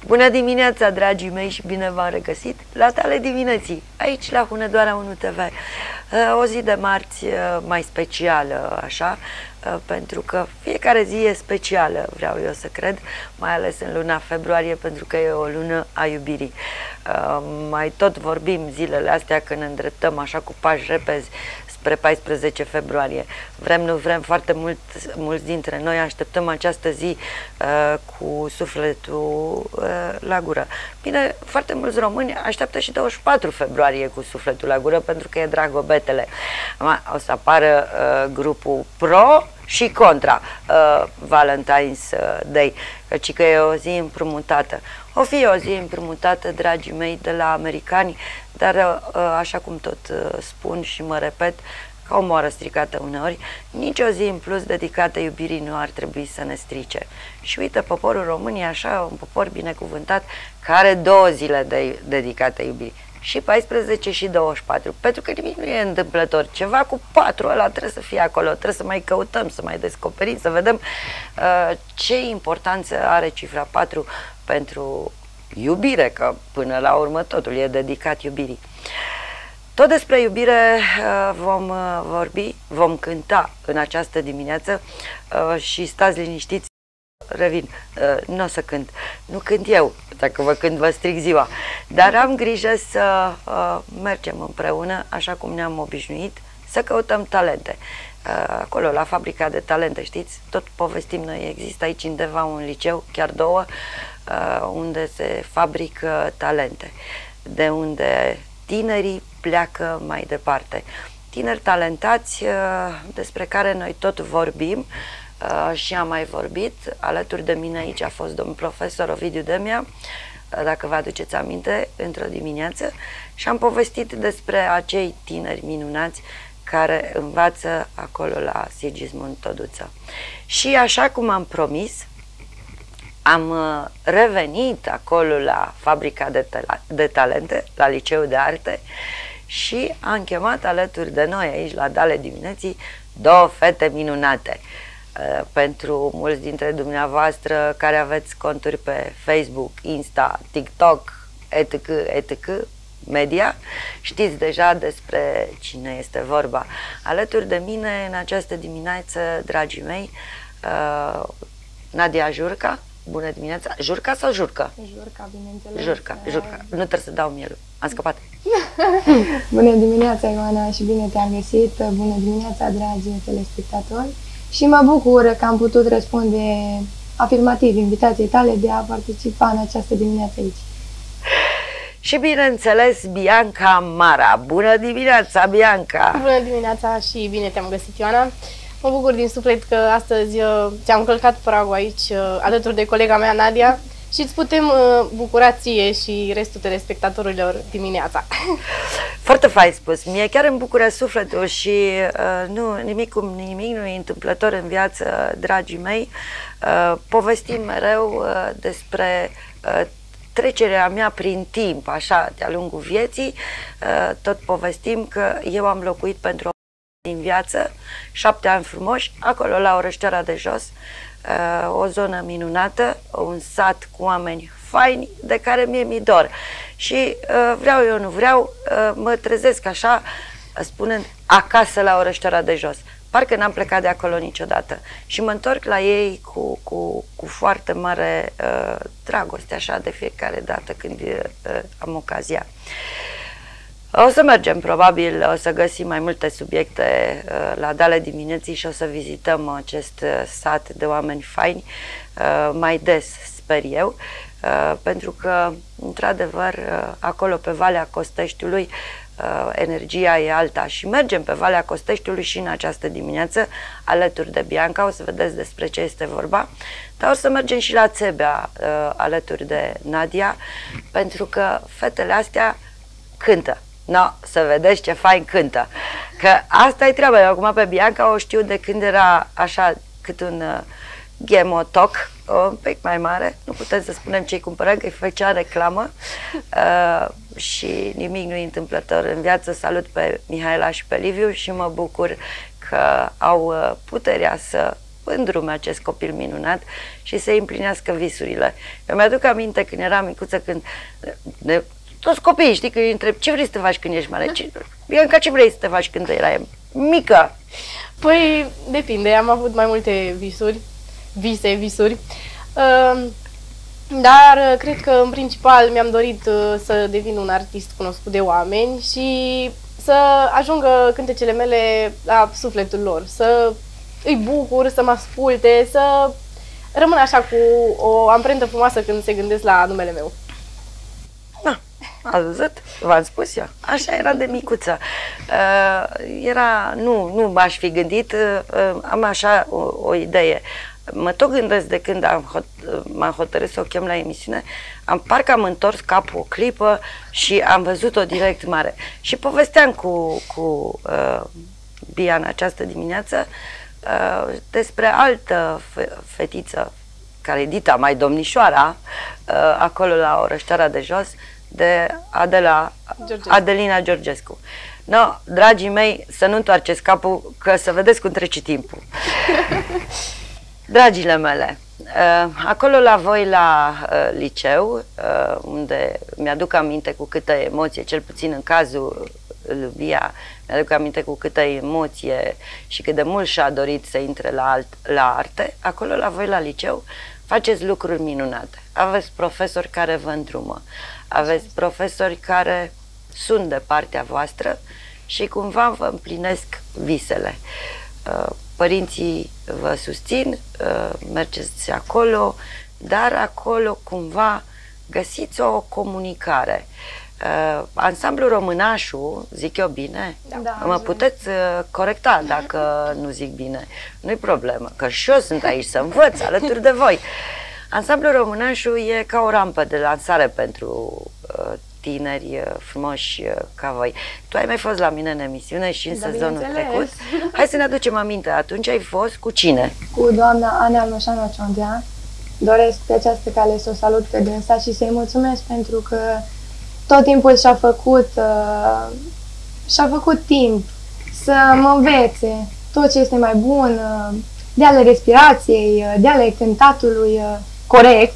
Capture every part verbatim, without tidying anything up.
Bună dimineața, dragii mei, și bine v-am regăsit la Tale Dimineții, aici la Hunedoara unu T V. O zi de marți mai specială, așa, pentru că fiecare zi e specială, vreau eu să cred, mai ales în luna februarie, pentru că e o lună a iubirii. Mai tot vorbim zilele astea când ne îndreptăm așa cu pași repezi spre paisprezece februarie. Vrem, nu vrem, foarte mult, mulți dintre noi așteptăm această zi uh, cu sufletul uh, la gură. Bine, foarte mulți români așteaptă și douăzeci și patru februarie cu sufletul la gură, pentru că e Dragobetele. O să apară uh, grupul pro și contra uh, Valentine's Day, căci că e o zi împrumutată. O fi o zi împrumutată, dragii mei, de la americani, dar uh, așa cum tot uh, spun și mă repet, ca o moară stricată uneori, nici o zi în plus dedicată iubirii nu ar trebui să ne strice. Și uite, poporul român e așa un popor binecuvântat, care are două zile de dedicate iubirii. Și paisprezece și douăzeci și patru, pentru că nimic nu e întâmplător. Ceva cu patru ăla trebuie să fie acolo, trebuie să mai căutăm, să mai descoperim, să vedem uh, ce importanță are cifra patru pentru iubire, că până la urmă totul e dedicat iubirii. Tot despre iubire uh, vom uh, vorbi, vom cânta în această dimineață uh, și stați liniștiți. Revin, uh, nu o să cânt, nu cânt eu, dacă vă cânt vă stric ziua, dar am grijă să uh, mergem împreună, așa cum ne-am obișnuit, să căutăm talente. Uh, acolo, la fabrica de talente, știți, tot povestim noi, există aici undeva un liceu, chiar două, uh, unde se fabrică talente, de unde tinerii pleacă mai departe. Tineri talentați uh, despre care noi tot vorbim, Uh, și am mai vorbit. Alături de mine aici a fost domnul profesor Ovidiu Demia, uh, dacă vă aduceți aminte, într-o dimineață, și am povestit despre acei tineri minunați care învață acolo la Sigismund Toduță. Și așa cum am promis, am uh, revenit acolo la fabrica de, de talente, la Liceul de Arte, și am chemat alături de noi aici la Tale Dimineții două fete minunate. Pentru mulți dintre dumneavoastră care aveți conturi pe Facebook, Insta, TikTok, etc, etc, media, știți deja despre cine este vorba. Alături de mine în această dimineață, dragii mei, Nadia Jurca. Bună dimineața! Jurca sau Jurcă? Jurca, bineînțeles. Jurca, Jurca. Nu trebuie să dau mielul. Am scăpat. Bună dimineața, Ioana, și bine te-am găsit. Bună dimineața, dragi telespectatori. Și mă bucur că am putut răspunde afirmativ invitației tale de a participa în această dimineață aici. Și bineînțeles, Bianca Mara. Bună dimineața, Bianca! Bună dimineața și bine te-am găsit, Ioana. Mă bucur din suflet că astăzi ți-am călcat pragul aici alături de colega mea, Nadia, și îți putem bucura ție și restul telespectatorilor dimineața. Foarte fain spus. Mie chiar îmi bucură sufletul și uh, nu, nimic cum nimic nu e întâmplător în viață, dragii mei. Uh, povestim mereu uh, despre uh, trecerea mea prin timp, așa, de-a lungul vieții. Uh, tot povestim că eu am locuit pentru o din viață, șapte ani frumoși, acolo la Orășteara de Jos, uh, o zonă minunată, un sat cu oameni faini, de care mie mi dor. Și uh, vreau eu, nu vreau, uh, mă trezesc așa, spunând, acasă la Orășteara de Jos. Parcă n-am plecat de acolo niciodată. Și mă întorc la ei cu, cu, cu foarte mare uh, dragoste, așa, de fiecare dată când uh, am ocazia. O să mergem, probabil, o să găsim mai multe subiecte uh, la Tale Dimineții și o să vizităm acest uh, sat de oameni faini uh, mai des, sper eu, uh, pentru că, într-adevăr, uh, acolo pe Valea Costeștiului uh, energia e alta și mergem pe Valea Costeștiului și în această dimineață alături de Bianca, o să vedeți despre ce este vorba, dar o să mergem și la Țebea uh, alături de Nadia, pentru că fetele astea cântă. No, să vedeți ce fain cântă. Că asta e treaba. Eu acum pe Bianca o știu de când era așa cât un uh, gemotoc, un pic mai mare. Nu putem să spunem ce-i cumpărăm, că îi făcea reclamă. Uh, și nimic nu e întâmplător în viață. Salut pe Mihaela și pe Liviu și mă bucur că au uh, puterea să în drum acest copil minunat și să împlinească visurile. Eu mi-aduc aminte când eram micuță, când de, toți copiii, știi, că îi întreb ce vrei să te faci când ești mare? Ce, Bianca, ce vrei să te faci când erai mică? Păi, depinde, am avut mai multe visuri, vise, visuri, uh, dar cred că în principal mi-am dorit uh, să devin un artist cunoscut de oameni și să ajungă cântecele mele la sufletul lor, să îi bucur, să mă asculte, să rămân așa cu o amprentă frumoasă când se gândesc la numele meu. Da, ați văzut? V-am spus eu. Așa era de micuță. Uh, era, nu, nu m-aș fi gândit, uh, am așa o, o idee. Mă tot gândesc de când am hot, m-am hotărât să o chem la emisiune, am parcă am întors capul o clipă și am văzut-o direct mare. Și povesteam cu, cu uh, Bia în această dimineață uh, despre altă fe fetiță, care e dita mai domnișoara, uh, acolo la Orășteara de Jos, de Adela, Georgescu. Adelina Georgescu. No, dragii mei, să nu întoarceți capul, că să vedeți cum trece timpul. Dragile mele, acolo la voi la liceu, unde mi-aduc aminte cu câtă emoție, cel puțin în cazul lui Bia, mi-aduc aminte cu câtă emoție și cât de mult și-a dorit să intre la, alt, la arte, acolo la voi la liceu faceți lucruri minunate. Aveți profesori care vă îndrumă, aveți profesori care sunt de partea voastră și cumva vă împlinesc visele. Părinții vă susțin, mergeți acolo, dar acolo cumva găsiți o comunicare. Ansamblul Românașul, zic eu bine? Da, mă puteți corecta dacă nu zic bine. Nu-i problemă, că și eu sunt aici să învăț alături de voi. Ansamblul Românașul e ca o rampă de lansare pentru tineri frumoși ca voi. Tu ai mai fost la mine în emisiune și în da, sezonul trecut. Hai să ne aducem aminte, atunci ai fost cu cine? Cu doamna Ana Almășanu Ciondea. Doresc pe această cale să o salut pe dânsa și să-i mulțumesc pentru că tot timpul și-a făcut, uh, și-a făcut timp să mă învețe tot ce este mai bun, uh, de ale respirației, uh, de ale cântatului uh, corect.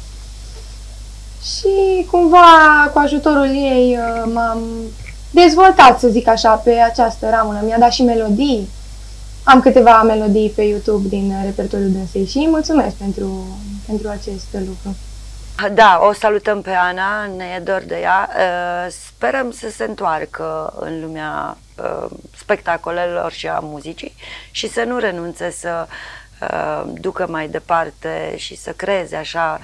Și cumva cu ajutorul ei uh, m-am dezvoltat, să zic așa, pe această ramură. Mi-a dat și melodii. Am câteva melodii pe YouTube din repertoriul dânsei și mulțumesc pentru, pentru acest lucru. Da, o salutăm pe Ana, ne e dor de ea. Sperăm să se întoarcă în lumea spectacolelor și a muzicii și să nu renunțe să ducă mai departe și să creeze așa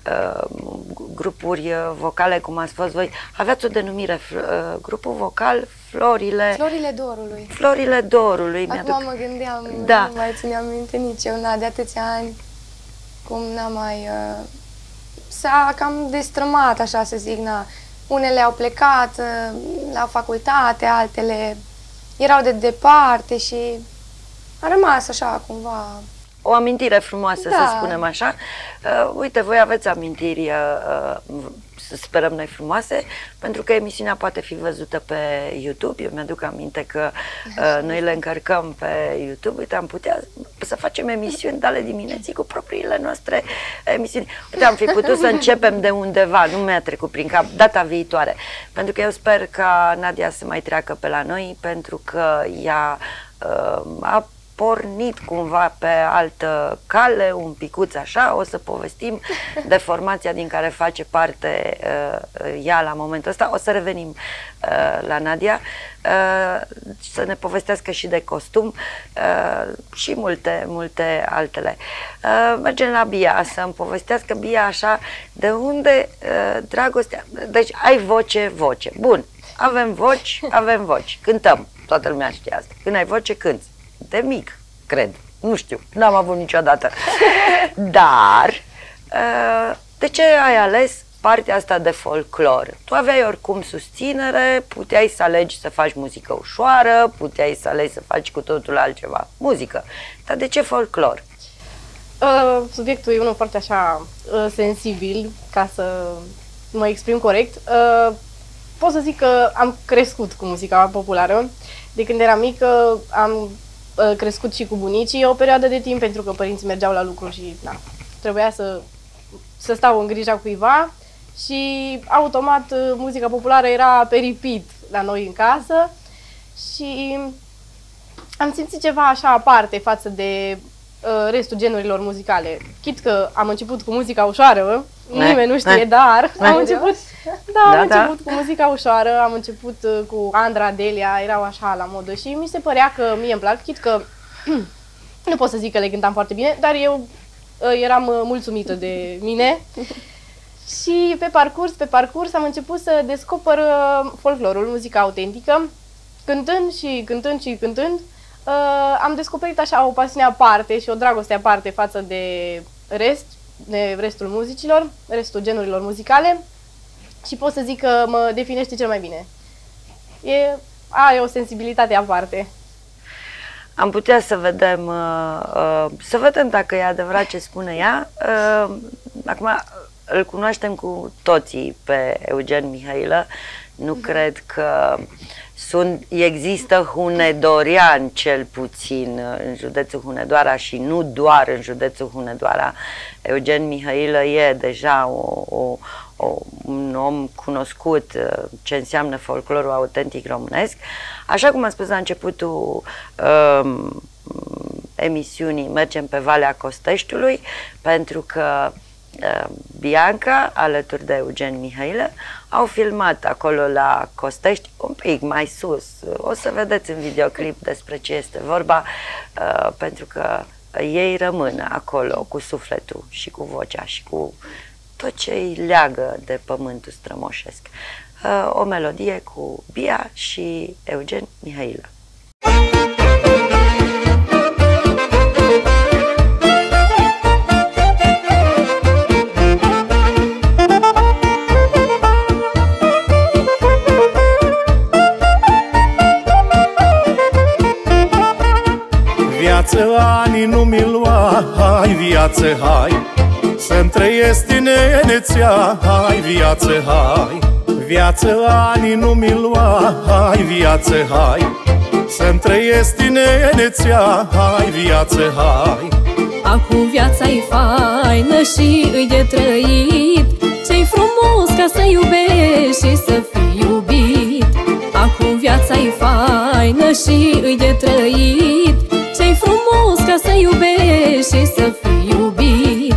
grupuri vocale, cum ați fost voi. Aveați o denumire, grupul vocal Florile... Florile Dorului. Florile Dorului. Acum mă gândeam, da. Nu mai țineam minte nici eu, na, de atâția ani, cum n-am mai... Uh, s-a cam destrămat, așa să zic, na. Unele au plecat uh, la facultate, altele erau de departe și a rămas așa, cumva... O amintire frumoasă, da. Să spunem așa. Uh, uite, voi aveți amintiri, uh, să sperăm noi, frumoase, pentru că emisiunea poate fi văzută pe YouTube. Eu mi-aduc aminte că uh, noi le încărcăm pe YouTube. Uite, am putea să facem emisiuni de ale dimineții cu propriile noastre emisiuni. Uite, am fi putut să începem de undeva, nu mi-a trecut prin cap, data viitoare. Pentru că eu sper ca Nadia să mai treacă pe la noi, pentru că ea uh, a pornit cumva pe altă cale, un picuț așa, o să povestim de formația din care face parte uh, ea la momentul ăsta, o să revenim uh, la Nadia, uh, să ne povestească și de costum uh, și multe, multe altele. Uh, mergem la Bia, să îmi povestească Bia așa, de unde uh, dragostea, deci ai voce, voce, bun, avem voci, avem voci, cântăm, toată lumea știe asta, când ai voce, cânți. De mic, cred. Nu știu, n-am avut niciodată. Dar, de ce ai ales partea asta de folclor? Tu aveai oricum susținere, puteai să alegi să faci muzică ușoară, puteai să alegi să faci cu totul altceva, muzică. Dar de ce folclor? Uh, subiectul e unul foarte așa uh, sensibil, ca să mă exprim corect. Uh, pot să zic că am crescut cu muzica populară. De când eram mică am crescut și cu bunicii o perioadă de timp, pentru că părinții mergeau la lucru și na, trebuia să, să stau în grija cuiva și automat muzica populară era pe repeat la noi în casă și am simțit ceva așa aparte față de uh, restul genurilor muzicale. Chit că am început cu muzica ușoară, ne, nimeni nu știe, ne, dar ne. am început, da, da, am da. început cu muzica ușoară, am început uh, cu Andra, Delia, erau așa la modă și mi se părea că mie îmi plac, chit că nu pot să zic că le cântam foarte bine, dar eu uh, eram uh, mulțumită de mine. Și pe parcurs, pe parcurs am început să descoper uh, folclorul, muzica autentică, cântând și cântând și cântând. Uh, am descoperit așa o pasiune aparte și o dragoste aparte față de rest, de restul muzicilor, restul genurilor muzicale și pot să zic că mă definește cel mai bine. E, are o sensibilitate aparte. Am putea să vedem, uh, uh, să vedem dacă e adevărat ce spune ea. Uh, acum îl cunoaștem cu toții pe Eugen Mihailă. Nu cred că sunt, există hunedorean cel puțin în județul Hunedoara și nu doar în județul Hunedoara. Eugen Mihailă e deja o, o, o, un om cunoscut ce înseamnă folclorul autentic românesc. Așa cum am spus la începutul um, emisiunii, mergem pe Valea Costeștiului pentru că Bianca, alături de Eugen Mihailă, au filmat acolo la Costești, un pic mai sus. O să vedeți în videoclip despre ce este vorba, pentru că ei rămân acolo cu sufletul și cu vocea și cu tot ce îi leagă de pământul strămoșesc. O melodie cu Bia și Eugen Mihailă. Viață, ani nu mi lua, hai viață, hai să-mi trăiesc tinerețea, hai viață, hai. Viață, ani nu mi lua, hai viață, hai să-mi trăiesc tinerețea, hai viață, hai. Acum viața-i faină și îi de trăit, ce-i frumos ca să iubești și să fii iubit. Acum viața-i faină și îi de trăit, ce-i frumos ca să iubești și să fii iubit.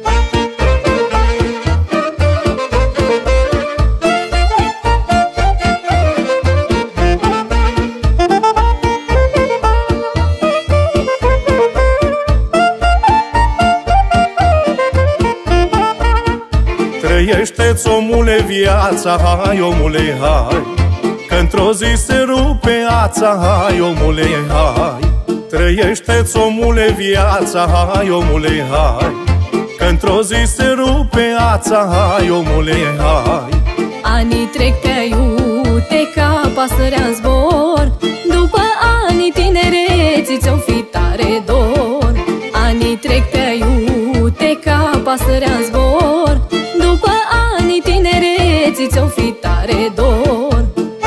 Trăiește-ți, omule, viața, hai omule, hai, că într-o zi se rupe ața, hai omule, hai. Trăiește-ți, omule, viața, hai omule, hai, că într-o zi se rupe ața, hai omule, hai. Anii trec pe aiute ca pasărea în zbor, după anii tinereții ți-o fi tare dor. Anii trec pe aiute ca pasărea în zbor, după anii tinereții ți-o fi tare dor.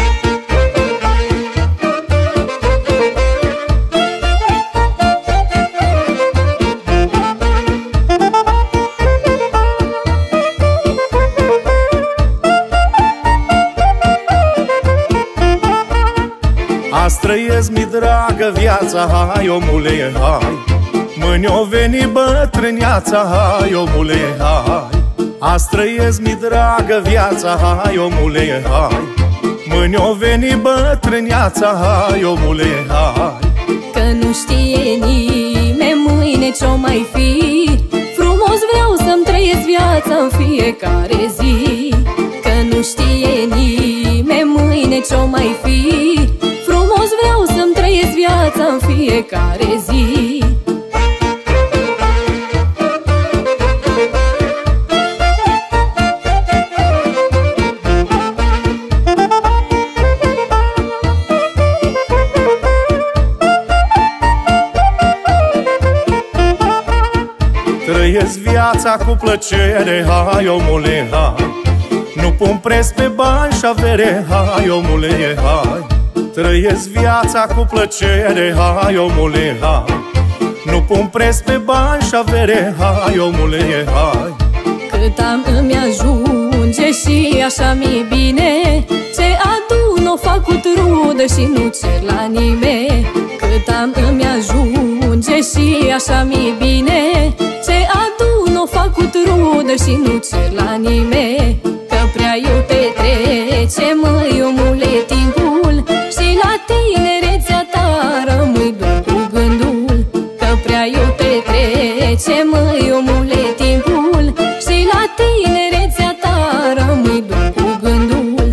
Azi trăiesc, mi dragă, viața, hai omule, hai, mâine o veni bătrâneața, hai omule, hai. Azi trăiesc, mi dragă, viața, hai omule, hai, mâine o veni bătrâneața, hai omule, hai. Că nu știe nimeni mâine ce-o mai fi, frumos vreau să-mi trăiesc viața în fiecare zi. Că nu știe nimeni mâine ce-o mai fi, frumos vreau să-mi trăiesc viața în fiecare zi. Trăiesc viața cu plăcere, hai omule, hai, nu pun preț pe bani și avere, hai omule, hai. trăiesc viața cu plăcere, hai omule, hai. Nu pun preț pe bani și avere, hai omule, hai. Cât am îmi ajunge și așa mi-e bine, ce adun o fac cu trudă și nu cer la nimeni. Cât am îmi ajunge și așa mi-e bine, ce adun o fac cu trudă și nu cer la nimeni. Că prea eu petrece, măi omule, timpul și la tinerețea ta rămâi doar cu gândul. Că prea eu petrece, măi omule, timpul și la tinerețea ta rămâi doar cu gândul.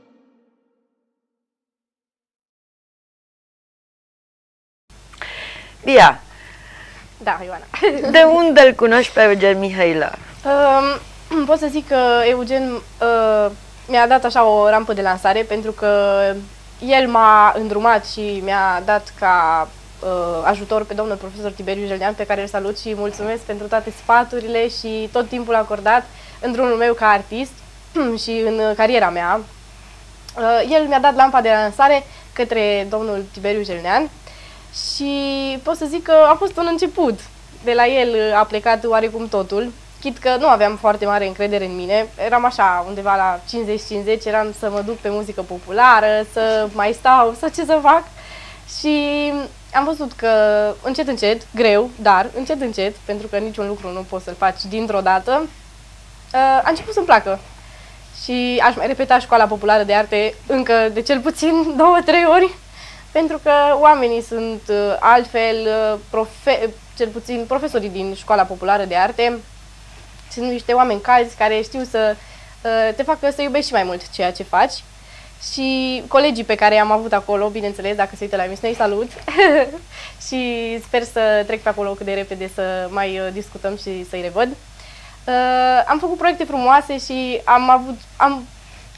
Bia, Da, Ioana. de unde îl cunoști pe Eugen Mihailă? Um, pot să zic că Eugen uh, mi-a dat așa o rampă de lansare, pentru că el m-a îndrumat și mi-a dat ca uh, ajutor pe domnul profesor Tiberiu Jelnean, pe care îl salut și mulțumesc pentru toate sfaturile și tot timpul acordat în drumul meu ca artist și în cariera mea. Uh, el mi-a dat lampa de lansare către domnul Tiberiu Jelnean și pot să zic că a fost un început. De la el a plecat oarecum totul. Chit că nu aveam foarte mare încredere în mine, eram așa undeva la cincizeci cincizeci, eram să mă duc pe muzică populară, să mai stau, să ce să fac. Și am văzut că încet, încet, greu, dar încet, încet, pentru că niciun lucru nu poți să-l faci dintr-o dată, a început să-mi placă. Și aș mai repeta Școala Populară de Arte încă de cel puțin două, trei ori, pentru că oamenii sunt altfel, profe cel puțin profesorii din Școala Populară de Arte, sunt niște oameni calzi care știu să uh, te facă să iubești și mai mult ceea ce faci. Și colegii pe care i-am avut acolo, bineînțeles, dacă se uită la emisiune, îi salut și sper să trec pe acolo cât de repede să mai uh, discutăm și să-i revăd. Uh, am făcut proiecte frumoase și am avut, am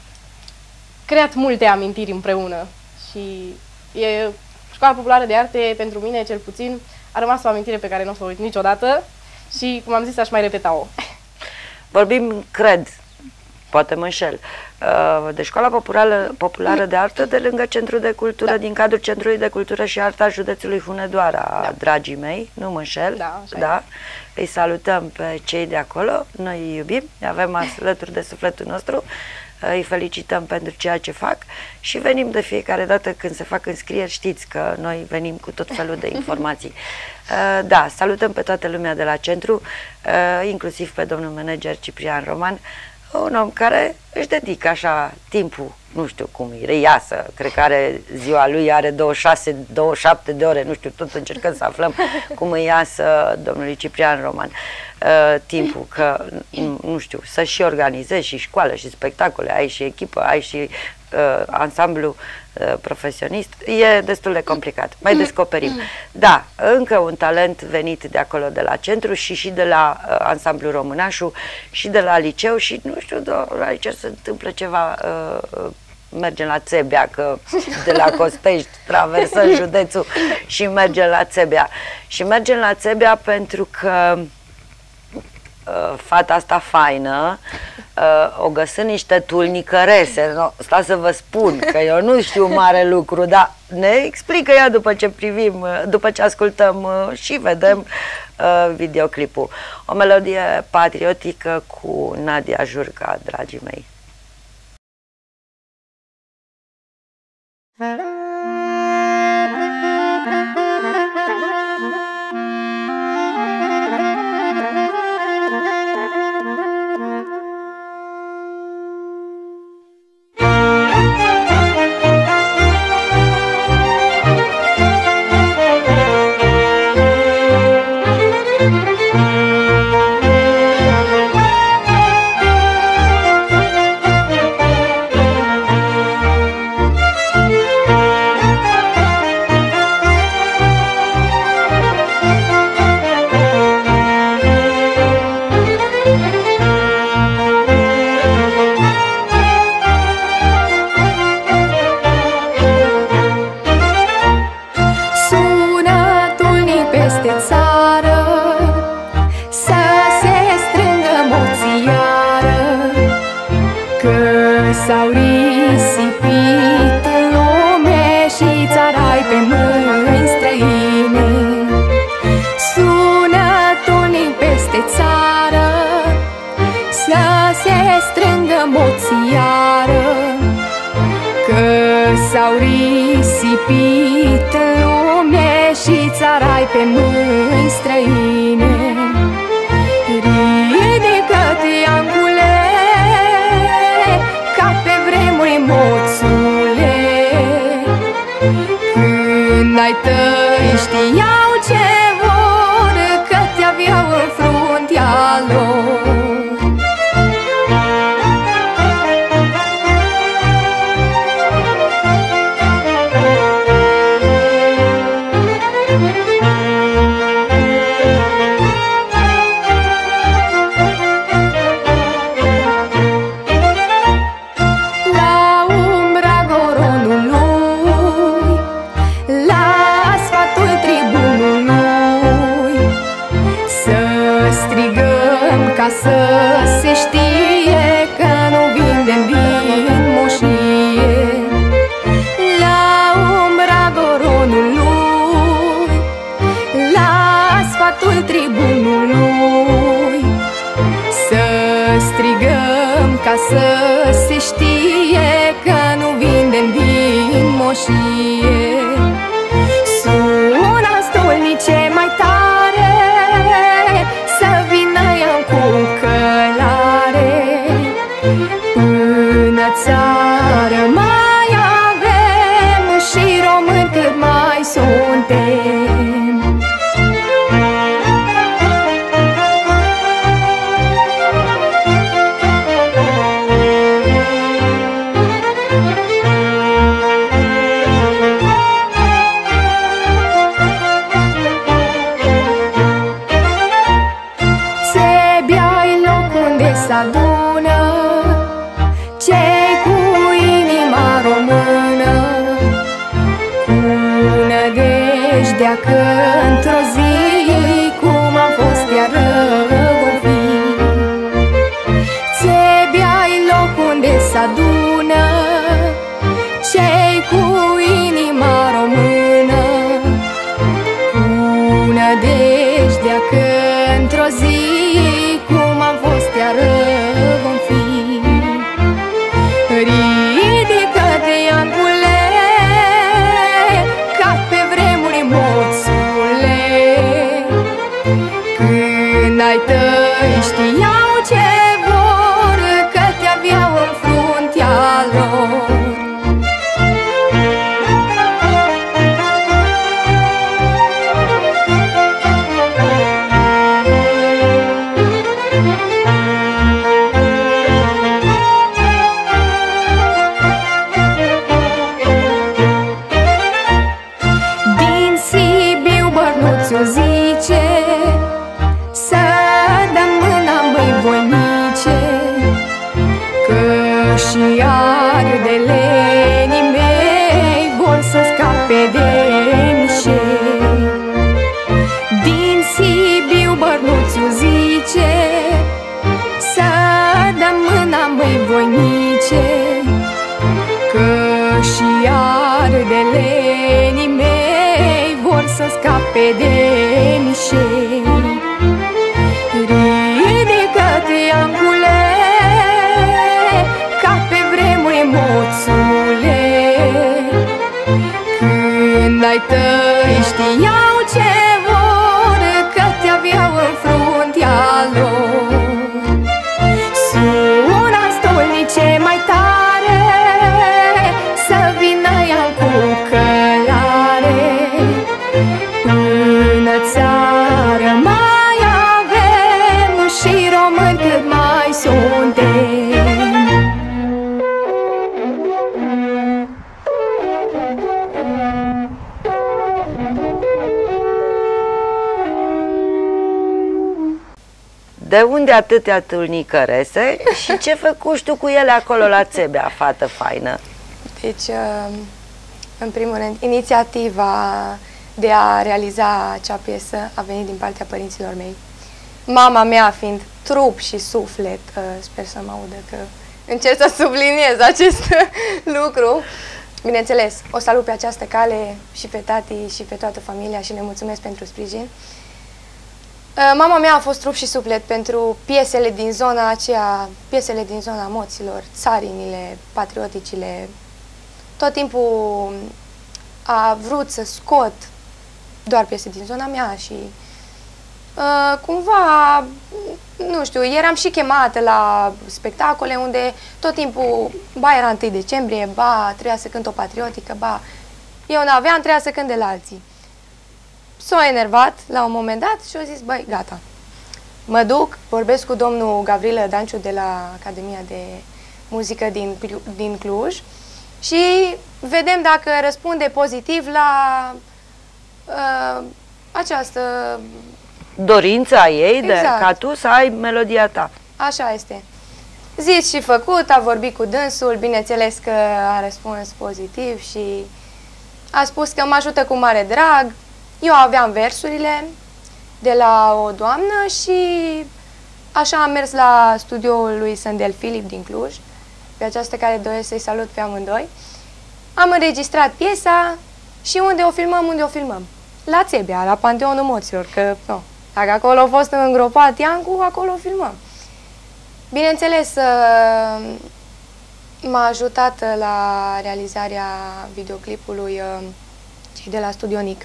creat multe amintiri împreună și e, Școala Populară de Arte, pentru mine, cel puțin, a rămas o amintire pe care nu o să o uit niciodată și, cum am zis, aș mai repeta-o. Vorbim, cred, poate mă înșel, de Școala Populară, Populară de Artă de lângă Centrul de Cultură, da. Din cadrul Centrului de Cultură și Artă al județului Hunedoara, da. Dragii mei, nu mă înșel, da, da? Îi salutăm pe cei de acolo, noi îi iubim, avem alături de sufletul nostru, îi felicităm pentru ceea ce fac și venim de fiecare dată când se fac înscrieri, știți că noi venim cu tot felul de informații. Da, salutăm pe toată lumea de la centru, inclusiv pe domnul manager Ciprian Roman, un om care își dedică așa timpul, nu știu cum îi reiasă, cred că are ziua lui, are douăzeci și șase, douăzeci și șapte de ore, nu știu, tot încercăm să aflăm cum îi iasă domnului Ciprian Roman uh, timpul, că, nu știu, să și organizezi și școală și spectacole, ai și echipă, ai și uh, ansamblu uh, profesionist, e destul de complicat, mai descoperim. Da, încă un talent venit de acolo, de la centru și și de la uh, ansamblu Românașul și de la liceu și, nu știu, de, la liceu se întâmplă ceva, uh, mergem la Țebea, că de la Cospești traversăm județul și mergem la Țebea. Și mergem la Țebea pentru că uh, fata asta faină uh, o găsă niște tulnicărese. No, sta să vă spun că eu nu știu mare lucru, dar ne explică ea după ce privim, după ce ascultăm uh, și vedem uh, videoclipul. O melodie patriotică cu Nadia Jurca, dragii mei. S-au risipit în lume și se strângă moții iară, că s-au risipit în lume și țarai pe mâini străine. Ridică-te, Iancule, ca pe vremuri, moțule, când ai tăi știau ce vor, că te aveau în fruntea lor. Să se știe că nu vindem vin moșie. La umbra goronului, la sfatul tribunului, să strigăm ca să se știe că nu vindem vin moșie. Sună stolnice mai tare, să vină eu cu călare. Până țară mai avem și români cât mai suntem. Adună cei cu inima română, cu nădejdea că într-o zi, cum am fost, iar vom fi. Țebi ai loc unde s-adună cei cu inima română, cu nădejdea că într-o zi, cum am fost, iar vom fi. Ridică-te, Iancule, ca pe vremuri, moțule, când ai tăi știau ce vor, că te aveau în fruntea lor. Zice să dăm mâna, măi voinice, că și ardelenii mei vor să scape de nișei. Din Sibiu Bărnuțiu zice să dăm mâna, măi voinice, că și ardelenii mei vor să scape de nișei. Ridică-te, Iancule, ca pe vremuri, moțule, când ai tăi știau ce vor, că te aveau în fruntea lor. Sună stolnice mai tare, să vină ea cu călare. Până țară mai avem și români cât mai suntem. De unde atâtea tulnicărese și ce făcuși tu cu ele acolo la Țebea, fată faină? Deci, în primul rând, inițiativa de a realiza acea piesă a venit din partea părinților mei. Mama mea fiind trup și suflet, sper să mă audă că încerc să subliniez acest lucru. Bineînțeles, o salut pe această cale și pe tati și pe toată familia și le mulțumesc pentru sprijin. Mama mea a fost trup și suflet pentru piesele din zona aceea, piesele din zona moților, țarinile, patrioticile. Tot timpul a vrut să scot doar piese din zona mea și uh, cumva, nu știu, eram și chemată la spectacole unde tot timpul, ba era întâi decembrie, ba trebuia să cânt o patriotică, ba eu n-aveam, trebuia să cânt de la alții. S-a enervat la un moment dat și a zis, băi, gata, mă duc, vorbesc cu domnul Gavrilă Danciu de la Academia de Muzică din, din Cluj și vedem dacă răspunde pozitiv la uh, această dorința ei exact. de ca tu să ai melodia ta. Așa este. Zis și făcut, a vorbit cu dânsul, bineînțeles că a răspuns pozitiv și a spus că mă ajută cu mare drag. Eu aveam versurile de la o doamnă și așa am mers la studioul lui Sândel Filip din Cluj, pe această care doresc să-i salut pe amândoi. Am înregistrat piesa și unde o filmăm, unde o filmăm? La Țebea, la Panteonul Moților, că nu, dacă acolo a fost îngropat Iancu, acolo o filmăm. Bineînțeles, m-a ajutat la realizarea videoclipului cei de la Studio Nic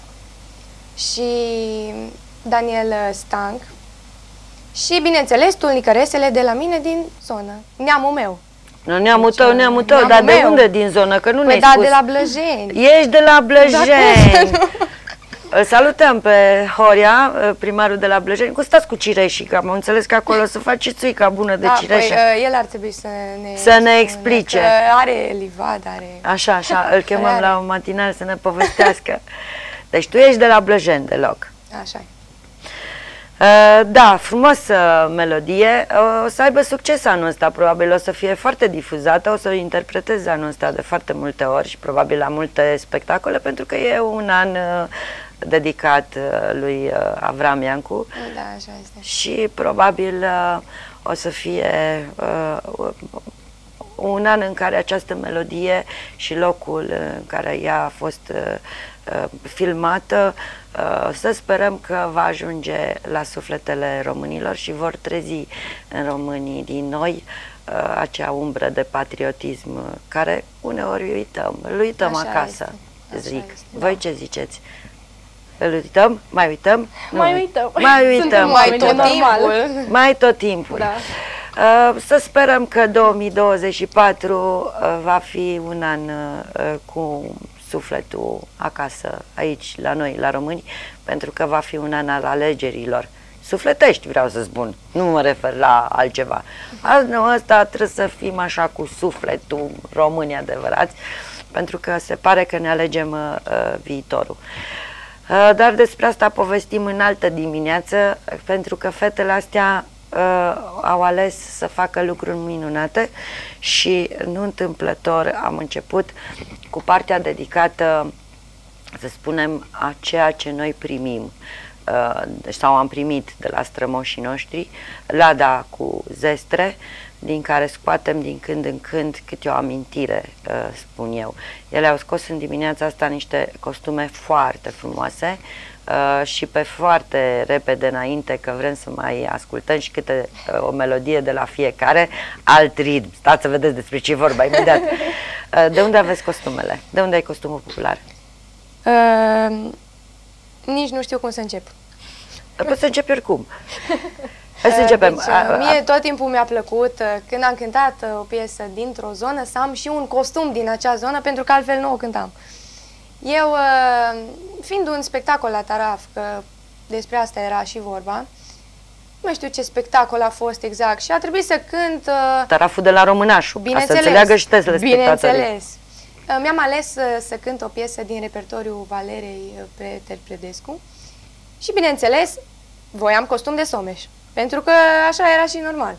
și Daniel Stanc și, bineînțeles, tulnicăresele de la mine din zonă, neamul meu. Nu, neamul tău, neamul tău, neamul dar de meu. unde din zonă? Că nu Păi ne-ai da, spus. de la Blăjeni. Ești de la Blăjeni. Da, Îl salutăm pe Horia, primarul de la Blăjeni. Cum stați cu cireșii? Că am înțeles că acolo să faci țuica bună de da, cireșe. Păi, el ar trebui să ne, să ne explice. Că are livad, are... Așa, așa, îl chemăm la un matinal să ne povestească. Deci tu ești de la Blăjeni deloc. Așa e. Uh, da, frumoasă melodie, uh, o să aibă succes anul ăsta, probabil o să fie foarte difuzată, o să o interpretez anul ăsta de foarte multe ori și probabil la multe spectacole, pentru că e un an uh, dedicat uh, lui uh, Avram Iancu. Da, așa este. Și probabil uh, o să fie uh, un an în care această melodie și locul în care ea a fost uh, uh, filmată, uh, să sperăm că va ajunge la sufletele românilor și vor trezi în românii din noi uh, acea umbră de patriotism care uneori uităm, îl uităm Așa acasă, este. zic. Este, Voi da. ce ziceți? Îl uităm? Mai uităm? Mai Nu. uităm. Mai uităm. Suntem Mai oameni, tot e normal. timpul. Mai tot timpul. Da. Uh, să sperăm că două mii douăzeci și patru uh, va fi un an uh, cu sufletul acasă, aici, la noi, la români, pentru că va fi un an al alegerilor. Sufletești, vreau să spun, nu mă refer la altceva. Anul ăsta trebuie să fim așa cu sufletul români adevărați, pentru că se pare că ne alegem uh, viitorul. Uh, dar despre asta povestim în altă dimineață, pentru că fetele astea uh, au ales să facă lucruri minunate și nu întâmplător am început cu partea dedicată, să spunem, a ceea ce noi primim uh, sau am primit de la strămoșii noștri, lada cu zestre, din care scoatem din când în când câte o amintire, uh, spun eu. Ele au scos în dimineața asta niște costume foarte frumoase uh, și pe foarte repede înainte, că vrem să mai ascultăm și câte uh, o melodie de la fiecare, alt ritm. Stați să vedeți despre ce e vorba imediat. Uh, de unde aveți costumele? De unde ai costumul popular? Uh, nici nu știu cum să încep. Poți să începi oricum. Hai să începem. Deci, mie tot timpul mi-a plăcut, când am cântat o piesă dintr-o zonă, să am și un costum din acea zonă, pentru că altfel nu o cântam. Eu, fiind un spectacol la Taraf, că despre asta era și vorba, nu știu ce spectacol a fost exact și a trebuit să cânt... Taraful de la Românașul, ca să înțeleagă și telespectatorii. Bineînțeles. Mi-am ales să, să cânt o piesă din repertoriul Valerei Preter Predescu și, bineînțeles, voiam costum de Someș. Pentru că așa era și normal.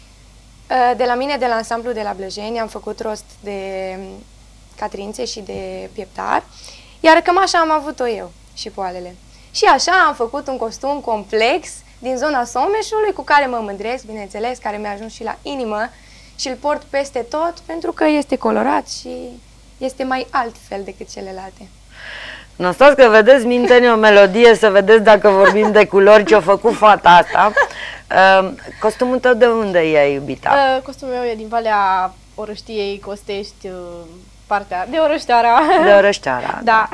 De la mine, de la ansamblu de la Blăjeni, am făcut rost de catrințe și de pieptar, iar cămașa am avut-o eu și poalele. Și așa am făcut un costum complex din zona Someșului, cu care mă mândresc, bineînțeles, care mi-a ajuns și la inimă și îl port peste tot, pentru că este colorat și este mai altfel decât celelalte. Nu stați că vedeți, minte-ne o melodie să vedeți dacă vorbim de culori ce-a făcut fata asta. Uh, costumul tău de unde e, iubita? Uh, costumul meu e din Valea Orăștiei, Costești, uh, partea de Orășteara. De Orășteara. Da.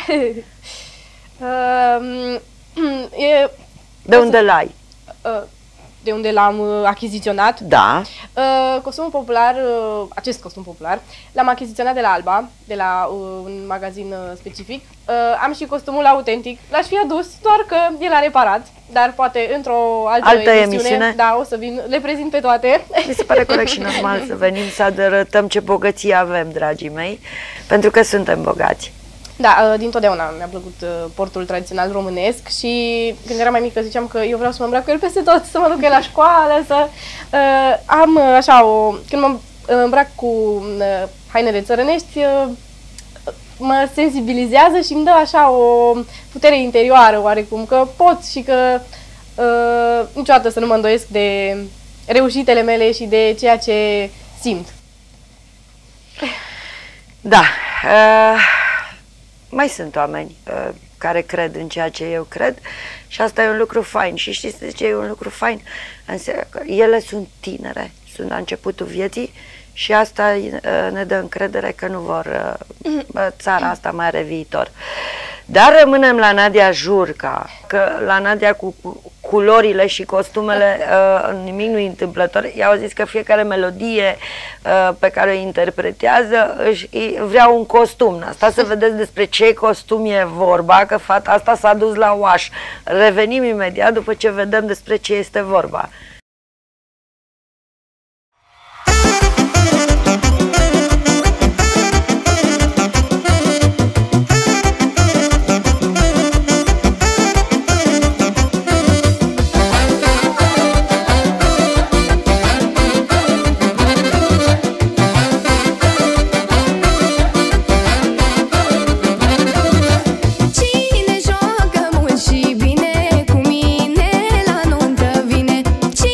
uh, e, de unde l-ai? Uh, de unde l-am uh, achiziționat. Da. Uh, costumul popular, uh, acest costum popular, l-am achiziționat de la Alba, de la uh, un magazin uh, specific. Uh, am și costumul autentic, l-aș fi adus, doar că el a reparat, dar poate într-o altă, altă emisiune, emisiune, da, o să vin, le prezint pe toate. Mi se pare corect și normal să venim să arătăm ce bogăție avem, dragii mei, pentru că suntem bogați. Da, dintotdeauna mi-a plăcut portul tradițional românesc și când eram mai mică ziceam că eu vreau să mă îmbrac cu el peste tot, să mă duc la școală, să uh, am așa o... Când mă îmbrac cu uh, hainele țărănești, uh, mă sensibilizează și îmi dă așa o putere interioară oarecum, că pot și că uh, niciodată să nu mă îndoiesc de reușitele mele și de ceea ce simt. Da. Uh... Mai sunt oameni uh, care cred în ceea ce eu cred și asta e un lucru fain. Și știți de ce e un lucru fain? Înseamnă că ele sunt tinere, sunt la începutul vieții și asta uh, ne dă încredere că nu vor, uh, țara asta mai are viitor. Dar rămânem la Nadia Jurca, că la Nadia cu culorile și costumele uh, nimic nu-i întâmplător. Ea au zis că fiecare melodie uh, pe care o interpretează își vrea un costum. Asta să vedeți despre ce costum e vorba, că fata asta s-a dus la oaș. Revenim imediat după ce vedem despre ce este vorba. Cine joacă mult și bine, cu mine la nuntă vine.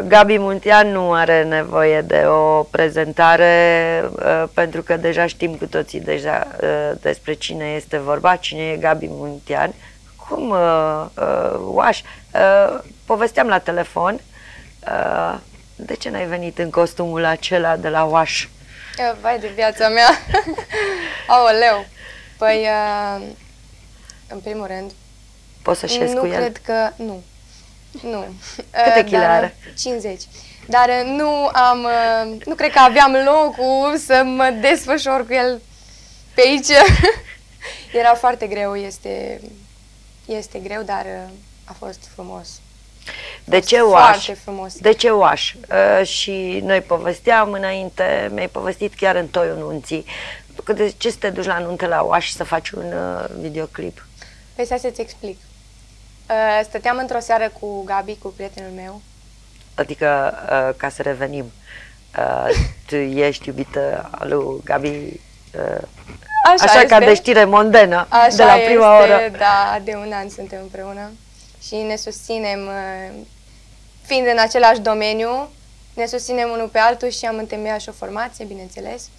Gabi Muntean nu are nevoie de o prezentare, uh, pentru că deja știm cu toții deja uh, despre cine este vorba, cine e Gabi Muntean. Cum, uh, uh, Oaș, uh, povesteam la telefon, uh, de ce n-ai venit în costumul acela de la Oaș? Vai de viața mea! Aoleu! Păi, uh, în primul rând, poți să șezi nu cu el? cred că... Nu. Nu. Câte chile are? cincizeci. Dar nu am... Nu cred că aveam locul să mă desfășor cu el pe aici. Era foarte greu, este, este greu, dar a fost frumos. De ce Oaș? Foarte frumos. De ce Oaș? Uh, și noi povesteam înainte, mi-ai povestit chiar în toiul nunții. De ce să te duci la nuntă la Oaș și să faci un uh, videoclip? Păi stai să-ți explic. Uh, stăteam într-o seară cu Gabi, cu prietenul meu. Adică, uh, ca să revenim, uh, tu ești iubită a lui Gabi, uh, Așa, așa este. ca de știre mondenă, Așa de la prima este, oră. Da, de un an suntem împreună și ne susținem, uh, fiind în același domeniu, ne susținem unul pe altul și am întemeiat și o formație, bineînțeles.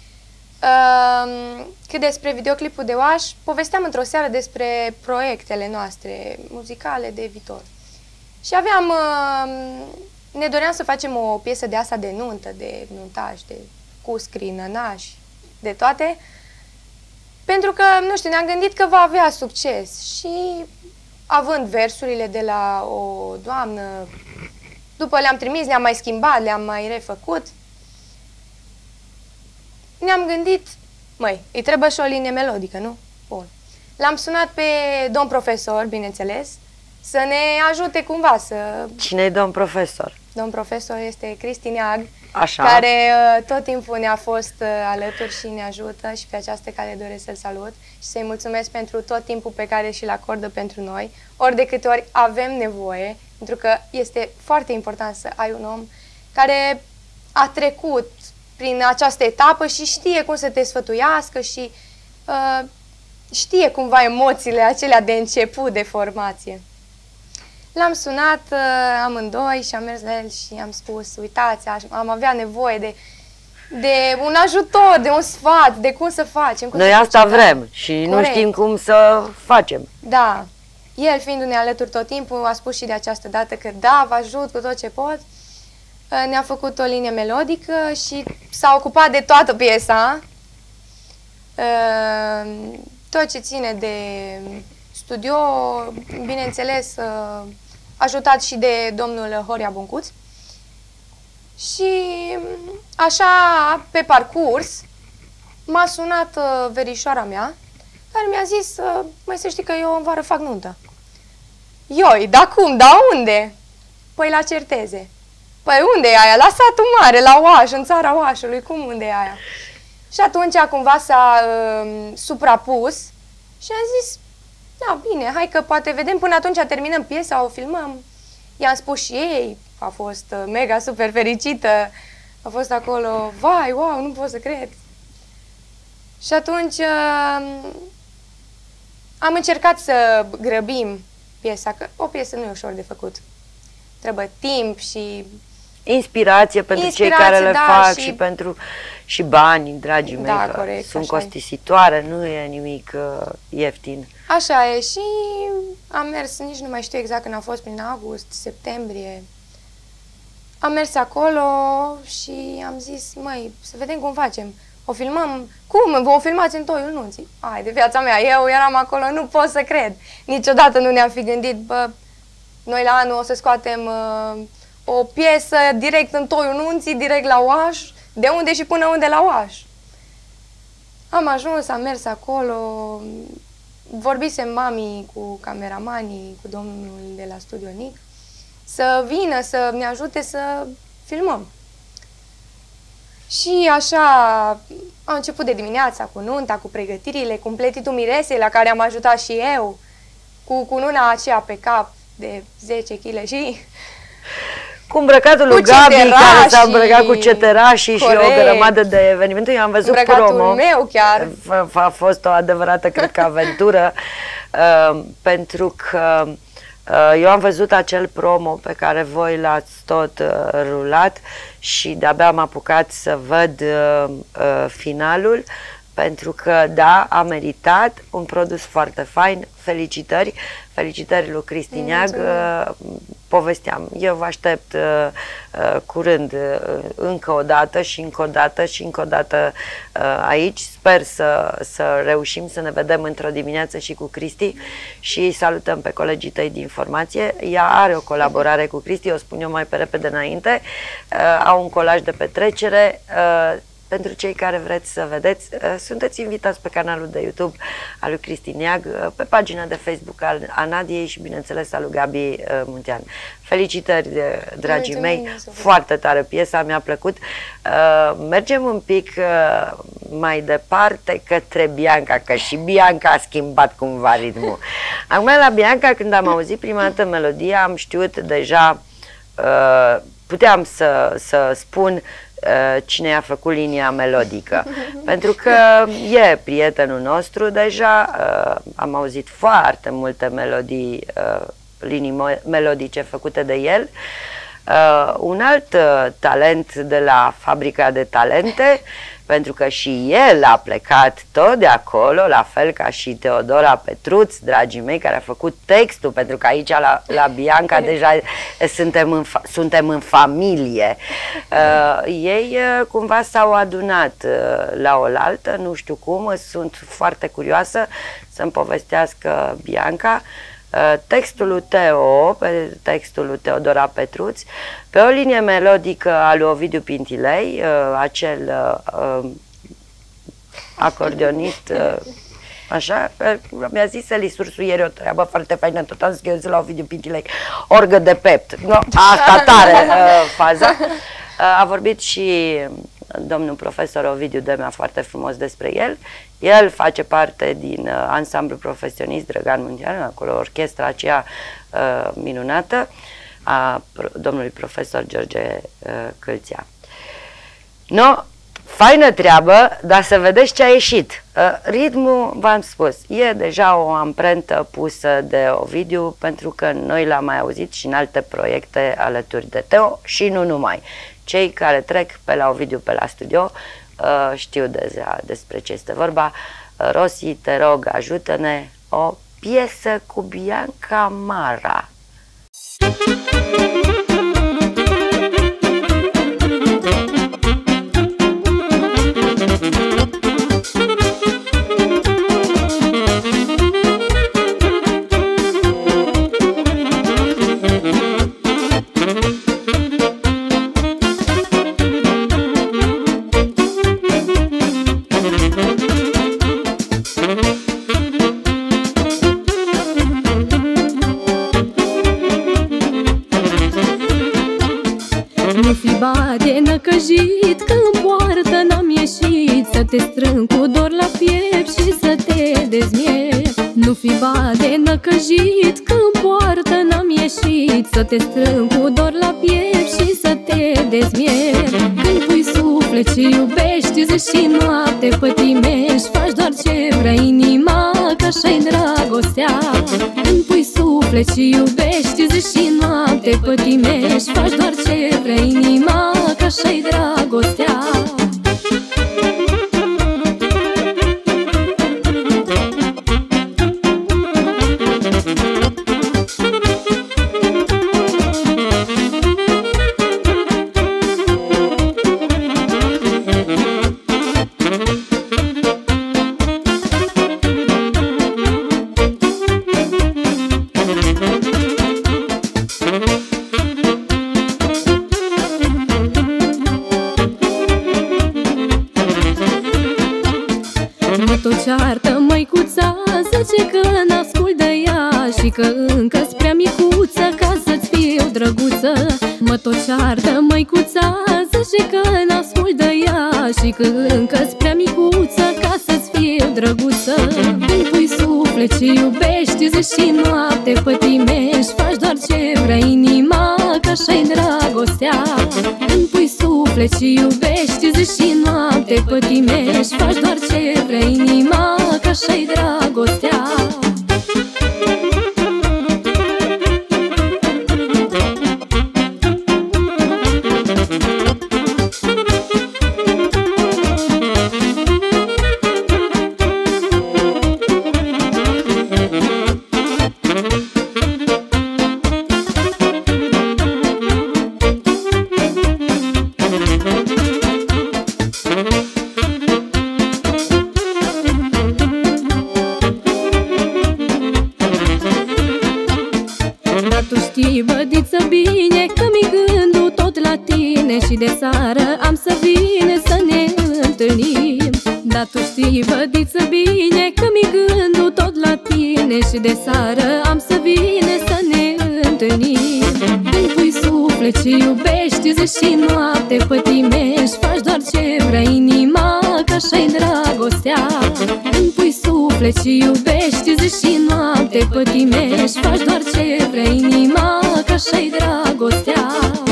Uh, cât despre videoclipul de Oaș, povesteam într-o seară despre proiectele noastre muzicale de viitor. Și aveam, uh, ne doream să facem o piesă de asta de nuntă, de nuntaj, de cuscri, nănași, de toate. Pentru că, nu știu, ne-am gândit că va avea succes și având versurile de la o doamnă, după le-am trimis, le-am mai schimbat, le-am mai refăcut, ne-am gândit, măi, îi trebuie și o linie melodică, nu? Bun. L-am sunat pe domn profesor, bineînțeles, să ne ajute cumva să... Cine e domn profesor? Domn profesor este Cristi Neag, Așa. care uh, tot timpul ne-a fost uh, alături și ne ajută și pe această cale doresc să-l salut și să-i mulțumesc pentru tot timpul pe care și-l acordă pentru noi, ori de câte ori avem nevoie, pentru că este foarte important să ai un om care a trecut prin această etapă și știe cum să te sfătuiască și uh, știe cumva emoțiile acelea de început de formație. L-am sunat uh, amândoi și am mers la el și am spus, uitați, am avea nevoie de, de un ajutor, de un sfat, de cum să facem. Cum Noi să asta facem, vrem și Corect. nu știm cum să facem. Da. El fiindu-ne alături tot timpul a spus și de această dată că da, vă ajut cu tot ce pot. Uh, ne-a făcut o linie melodică și s-a ocupat de toată piesa. Uh, tot ce ține de studio, bineînțeles, uh, ajutat și de domnul Horia Buncuț. Și așa, pe parcurs, m-a sunat uh, verișoara mea, care mi-a zis, uh, mai să știi că eu în vară fac nuntă. Ioi, da cum, da unde? Păi la Certeze. Păi unde e aia? La satul mare, la Oaș, în țara Oașului, cum unde e aia? Și atunci cumva s-a uh, suprapus și am zis, da, bine, hai că poate vedem până atunci terminăm piesa, o filmăm. I-am spus și ei, a fost uh, mega super fericită, a fost acolo, vai, wow, nu pot să cred. Și atunci uh, am încercat să grăbim piesa, că o piesă nu e ușor de făcut. Trebuie timp și... Inspirație pentru Inspirație, cei care le da, fac și, și pentru și banii, dragii mei, Da, că corect, sunt așa e. costisitoare, nu e nimic uh, ieftin. Așa e și am mers, nici nu mai știu exact când a fost, prin august, septembrie. Am mers acolo și am zis, măi, să vedem cum facem. O filmăm, cum? O filmați în toiul nunții? Ai, de viața mea, eu eram acolo, nu pot să cred. Niciodată nu ne-am fi gândit, bă, noi la anul o să scoatem uh, o piesă direct în toiul nunții, direct la Oaș, de unde și până unde la Oaș. Am ajuns, am mers acolo, vorbisem mami cu cameramanii, cu domnul de la Studio Nic, să vină, să ne ajute să filmăm. Și așa am început de dimineața cu nunta, cu pregătirile, cu împletitul miresei la care am ajutat și eu, cu cununa aceea pe cap de zece kilograme și... Cu îmbrăcatul lui Gabi, care s-a îmbrăcat cu ceterașii și o grămadă de evenimente. Eu am văzut promo. meu chiar. A fost o adevărată, cred că, aventură, uh, pentru că Eu am văzut acel promo pe care voi l-ați tot rulat și de-abia am apucat să văd finalul, pentru că, da, a meritat, un produs foarte fain. Felicitări, felicitări lui Cristi Neag. Povesteam, eu vă aștept uh, uh, curând uh, încă o dată și încă o dată și încă o dată uh, aici. Sper să, să reușim să ne vedem într-o dimineață și cu Cristi și salutăm pe colegii tăi de informație. Ea are o colaborare cu Cristi, o spun eu mai pe repede înainte. Uh, au un colaj de petrecere. Uh, Pentru cei care vreți să vedeți, sunteți invitați pe canalul de YouTube al lui Cristi Neag, pe pagina de Facebook al a Nadiei și, bineînțeles, al lui Gabi Muntean. Felicitări, dragii mei, foarte tare piesa, mi-a plăcut. Mergem un pic mai departe către Bianca, că și Bianca a schimbat cumva ritmul. Acum, la Bianca, când am auzit prima dată melodia, am știut deja, puteam să, să spun cine a făcut linia melodică, pentru că e prietenul nostru deja, am auzit foarte multe melodii, linii melodice făcute de el. Un alt talent de la Fabrica de Talente, pentru că și el a plecat tot de acolo, la fel ca și Teodora Petruț, dragii mei, care a făcut textul, pentru că aici la, la Bianca deja suntem în, suntem în familie. Uh, ei uh, cumva s-au adunat uh, la oaltă, nu știu cum, sunt foarte curioasă să-mi povestească Bianca. Uh, textul lui Teo, pe textul lui Teodora Petruț, pe o linie melodică a lui Ovidiu Pintilei, uh, acel uh, acordeonist, uh, așa, uh, mi-a zis Eli Sursu ieri o treabă foarte faină, tot am zis că eu zic la Ovidiu Pintilei, orgă de pept, no, asta tare uh, faza. Uh, a vorbit și domnul profesor Ovidiu Demea foarte frumos despre el. El face parte din uh, ansamblu profesionist Drăgan Muntean, acolo orchestra aceea uh, minunată a domnului profesor George uh, Câlțea. No, faină treabă, dar să vedeți ce a ieșit. Uh, ritmul, v-am spus, e deja o amprentă pusă de Ovidiu, pentru că noi l-am mai auzit și în alte proiecte alături de Teo și nu numai. Cei care trec pe la Ovidiu, pe la studio, uh, știu deja despre ce este vorba. Uh, Rossi, te rog, ajută-ne, o piesă cu Bianca Mara. Nu fi bade năcăjit, că în poartă n-am ieșit, să te strâng cu dor la piept și să te dezmiep. Nu fi bade năcăjit, că în poartă n-am ieșit, să te strâng cu dor la piept și să te dezmiep. Când pui suflet și iubești, zi și noapte pătimești, faci doar ce vrea inima, că așa-i dragostea. Când pui suflet și iubești, zi și noapte pătimești, faci doar ce vrea inima, că așa-i dragostea. Mă tot ceartă măicuța, zice că n-ascult de ea și că încă-s prea micuță ca să-ți fiu drăguță. Mă tot ceartă măicuța, zice că n-ascult de ea și că încă-s prea micuță ca să-ți fiu drăguță. Când pui suflet și iubești, zi și noapte pătimești, faci doar ce vrea inima, că așa-i dragostea. Când pui suflet și iubești, zi și noapte pătimești, faci doar ce vrea inima, că așa-i dragostea. am să vine să ne întâlnim. Dar tu știi, bădiță, bine că mi gândul tot la tine și de seară am să vine să ne întâlnim. Îmi pui suflet și iubești zi și noapte, pătimești, faci doar ce vrea inima, că așa-i dragostea. Îmi pui suflet și iubești zi și noapte, pătimești, faci doar ce vrea inima, că așa-i dragostea.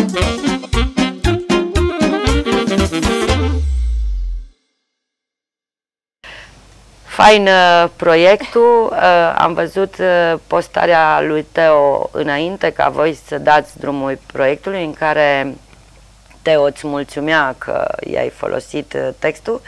Fain proiectul, am văzut postarea lui Teo înainte ca voi să dați drumul proiectului, în care Teo îți mulțumea că i-ai folosit textul.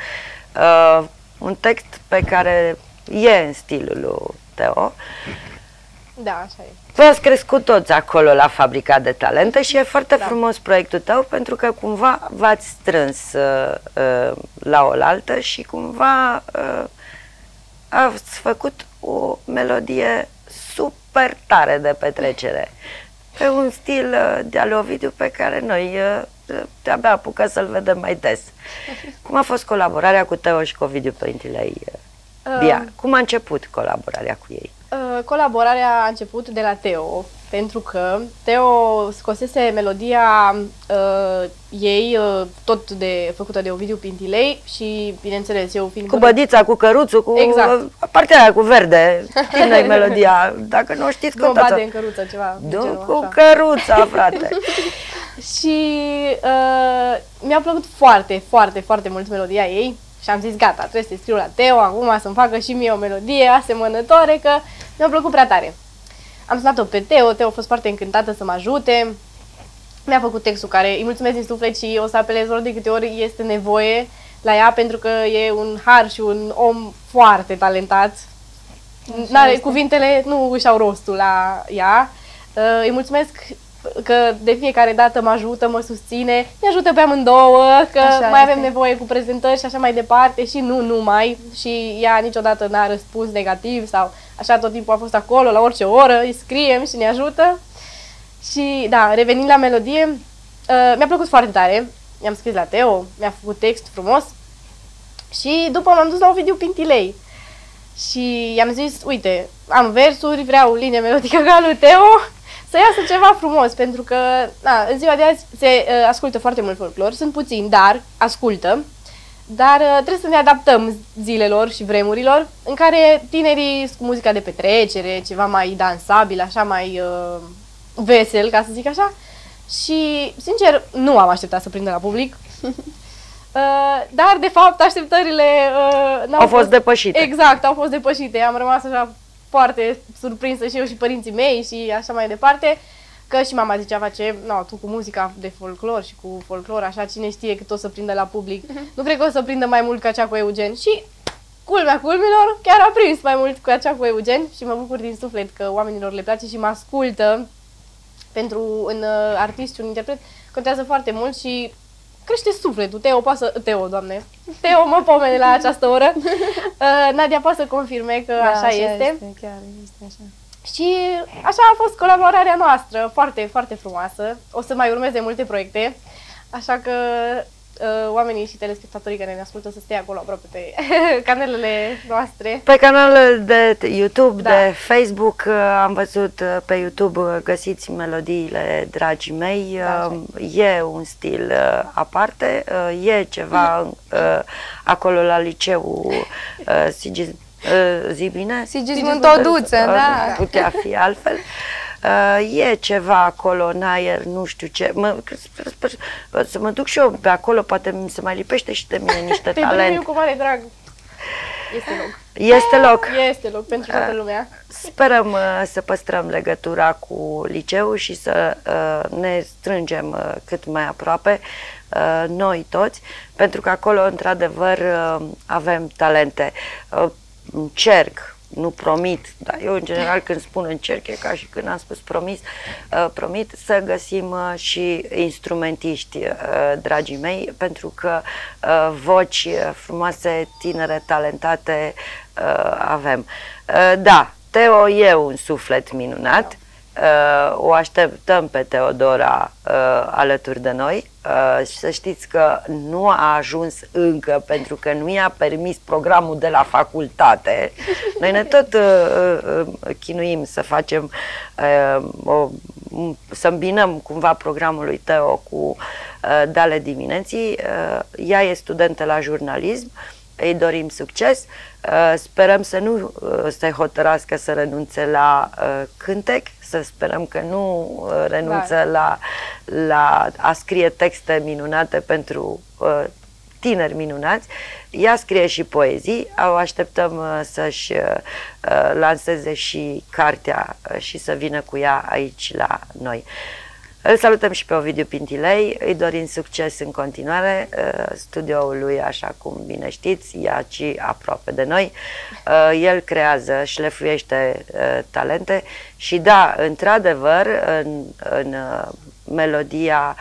Un text pe care e în stilul lui Teo. Da, așa e. V-ați crescut toți acolo la Fabrica de Talente și e foarte Da. frumos proiectul tău, pentru că cumva v-ați strâns uh, la oaltă și cumva uh, ați făcut o melodie super tare de petrecere, pe un stil uh, de-al lui Ovidiu pe care noi uh, de-abia apucă să-l vedem mai des. Cum a fost colaborarea cu Teo și cu Ovidiu Părintelei Bia? Uh, Cum a început colaborarea cu ei? Uh, colaborarea a început de la Teo, pentru că Teo scosese melodia uh, ei, uh, tot de, făcută de Ovidiu Pintilei și, bineînțeles, eu fiind... Cu bădița, cu căruțul, cu Exact. partea aia cu verde. Știm noi melodia, dacă nu știți, Două cântați-o. bade în căruță, ceva de Du genul cu așa. căruța, frate. Și uh, mi-a plăcut foarte, foarte, foarte mult melodia ei și am zis, gata, trebuie să scriu la Teo acum să-mi facă și mie o melodie asemănătoare, că mi-a plăcut prea tare. Am sunat-o pe Teo, Teo a fost foarte încântată să mă ajute, mi-a făcut textul care îi mulțumesc din suflet și o să apelez ori de câte ori este nevoie la ea, pentru că e un har și un om foarte talentat. N-are, cuvintele nu își au rostul la ea. Uh, îi mulțumesc că de fiecare dată mă ajută, mă susține, ne ajută pe amândouă, că Așa mai este. avem nevoie cu prezentări și așa mai departe și nu numai. Și ea niciodată n-a răspuns negativ sau așa, tot timpul a fost acolo, la orice oră, îi scriem și ne ajută. Și da, revenind la melodie, uh, mi-a plăcut foarte tare, i-am scris la Teo, mi-a făcut text frumos și după m-am dus la Ovidiu Pintilei. Și i-am zis, uite, am versuri, vreau linie melodică ca lui Teo, să iasă ceva frumos, pentru că na, în ziua de azi se uh, ascultă foarte mult folclor, sunt puțini, dar ascultă, dar uh, trebuie să ne adaptăm zilelor și vremurilor în care tinerii sunt cu muzica de petrecere, ceva mai dansabil, așa mai uh, vesel, ca să zic așa, și, sincer, nu am așteptat să prindă la public. Uh, dar, de fapt, așteptările uh, n-au Au fost depășite. Exact, au fost depășite. Am rămas așa foarte surprinsă și eu și părinții mei și așa mai departe, că și mama zicea, face, no, tu cu muzica de folclor și cu folclor, așa, cine știe cât o să prindă la public. Uh-huh. Nu cred că o să prindă mai mult ca cea cu Eugen. Și, culmea culmilor, chiar a prins mai mult ca cea cu Eugen și mă bucur din suflet că oamenilor le place și mă ascultă. Pentru un uh, artist și un interpret contează foarte mult și crește sufletul. Teo poate să... Teo, doamne. Teo mă pomene la această oră. Uh, Nadia poate să confirme că Da, așa, așa este. este. Chiar este așa. Și așa a fost colaborarea noastră. Foarte, foarte frumoasă. O să mai urmeze multe proiecte. Așa că uh, oamenii și telespectatorii care ne ascultă să stea acolo aproape pe canalele noastre. Pe canalul de YouTube, Da. de Facebook, uh, am văzut uh, pe YouTube, uh, găsiți melodiile, dragii mei. Da, Uh, E un stil uh, aparte, uh, e ceva uh, acolo la liceu uh, Sigis, uh, zi bine? Sigismund Toduță, Uh, da. Putea fi altfel. Uh, e ceva acolo în aer, nu știu ce. Mă, sper, sper, să mă duc și eu pe acolo, poate mi se mai lipește și de mine niște Te talent. primim cu mare drag. Este loc. Este loc. Este loc pentru toată lumea. Sperăm uh, să păstrăm legătura cu liceul și să uh, ne strângem uh, cât mai aproape, uh, noi toți, pentru că acolo, într-adevăr, uh, avem talente. Uh, încerc, nu promit, dar eu, în general, când spun încerc, e ca și când am spus promis, uh, promit să găsim uh, și instrumentiști, uh, dragii mei, pentru că uh, voci uh, frumoase, tinere, talentate uh, avem. Uh, da, Teo e un suflet minunat. Uh, o așteptăm pe Teodora uh, alături de noi uh, și să știți că nu a ajuns încă pentru că nu i-a permis programul de la facultate. Noi ne tot uh, uh, chinuim să facem uh, o, să îmbinăm cumva programul lui Teo cu uh, Dale dimineții. Uh, ea e studentă la jurnalism, îi dorim succes. Uh, sperăm să nu uh, se hotărască să renunțe la uh, cântec, să sperăm că nu uh, renunță da. la, la a scrie texte minunate pentru uh, tineri minunați. Ea scrie și poezii, o așteptăm uh, să-și uh, lanseze și cartea uh, și să vină cu ea aici la noi. Îl salutăm și pe Ovidiu Pintilei, îi dorim succes în continuare, studioul lui, așa cum bine știți, e aici aproape de noi. El creează, șlefuiește talente și da, într-adevăr, în, în melodia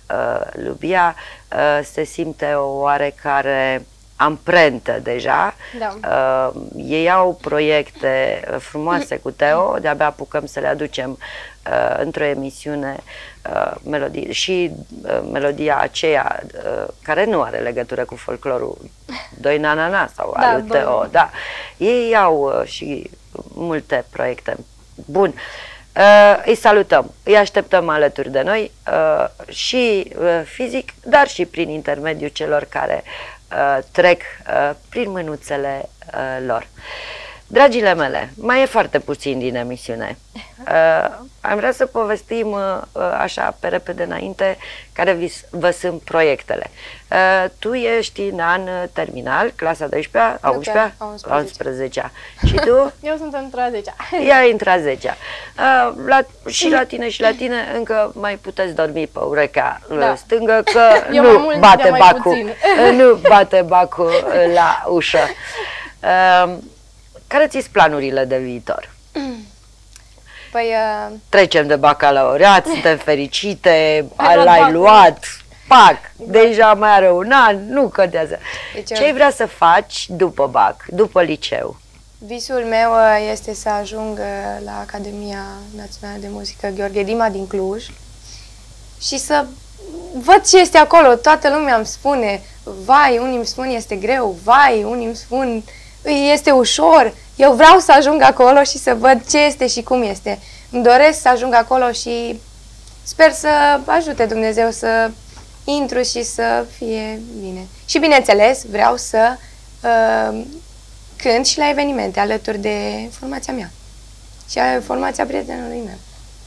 Lubia se simte o oarecare amprentă deja. Da. Uh, ei au proiecte frumoase cu Teo, de-abia apucăm să le aducem uh, într-o emisiune uh, melodie, și uh, melodia aceea uh, care nu are legătură cu folclorul Doi Nanana sau da, al lui Teo. Da. Ei au uh, și multe proiecte. Bun. Uh, îi salutăm, îi așteptăm alături de noi uh, și uh, fizic, dar și prin intermediul celor care uh, trec uh, prin mânuțele uh, lor. Dragile mele, mai e foarte puțin din emisiune. Uh, am vrea să povestim uh, așa pe repede înainte care vi, vă sunt proiectele. Uh, tu ești în an terminal, clasa doisprezecea, a unsprezecea, a unsprezecea. Și tu? Eu sunt într-a zecea. Ea e într-a zecea. Uh, la, și la tine și la tine încă mai puteți dormi pe urechea da. stângă că eu nu mult, bate bacul, nu bate bacul la ușă. Uh, Care ți-s planurile de viitor? Păi... Uh... Trecem de bacalaureat, suntem fericite, l-ai luat, pac, deja mai are un an, nu contează. Deci, ce-ai vrea să faci după bac, după liceu? Visul meu este să ajung la Academia Națională de Muzică Gheorghe Dima din Cluj și să văd ce este acolo. Toată lumea îmi spune, vai, unii îmi spun este greu, vai, unii îmi spun este ușor. Eu vreau să ajung acolo și să văd ce este și cum este. Îmi doresc să ajung acolo și sper să ajute Dumnezeu să intru și să fie bine. Și bineînțeles, vreau să uh, cânt și la evenimente alături de formația mea și a formația prietenului meu.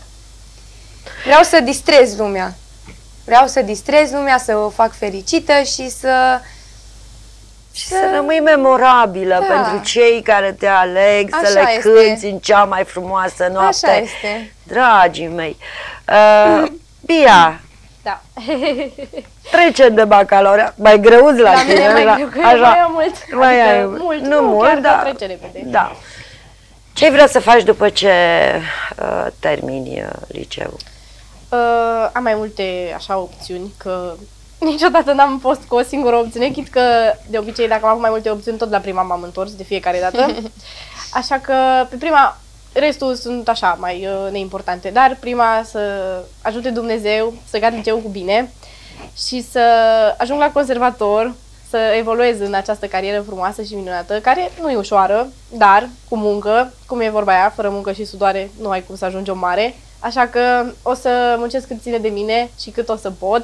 Vreau să distrez lumea. Vreau să distrez lumea, să o fac fericită și să... Și să, să rămâi memorabilă da. pentru cei care te aleg, așa să le este. Cânti în cea mai frumoasă noapte. Așa este. Dragii mei. Uh, Bia. Da. Trecem de bacalaureat. Mai greuți la, la tine. Mine mai greu, așa. Mai am mult. Mai adică ai, mult. Nu, nu mult, dar... trece repede. Da. Ce vrea să faci după ce uh, termini uh, liceul? Uh, am mai multe așa opțiuni, că niciodată n-am fost cu o singură opțiune, chit că de obicei dacă am avut mai multe opțiuni, tot la prima m-am întors de fiecare dată. Așa că pe prima, restul sunt așa mai uh, neimportante, dar prima să ajute Dumnezeu să gata liceul cu bine și să ajung la conservator, să evoluez în această carieră frumoasă și minunată, care nu e ușoară, dar cu muncă, cum e vorba aia, fără muncă și sudoare nu ai cum să ajungi om mare. Așa că o să muncesc cât ține de mine și cât o să pot.